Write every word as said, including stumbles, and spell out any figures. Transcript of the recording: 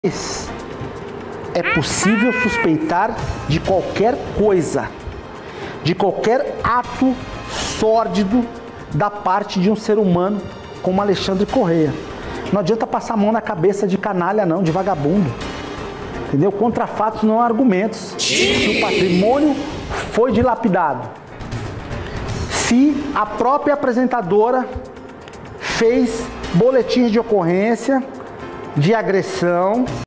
É possível suspeitar de qualquer coisa, de qualquer ato sórdido da parte de um ser humano como Alexandre Corrêa. Não adianta passar a mão na cabeça de canalha não, de vagabundo. Entendeu? Contra fatos não há argumentos. Se o patrimônio foi dilapidado, se a própria apresentadora fez boletins de ocorrência de agressão,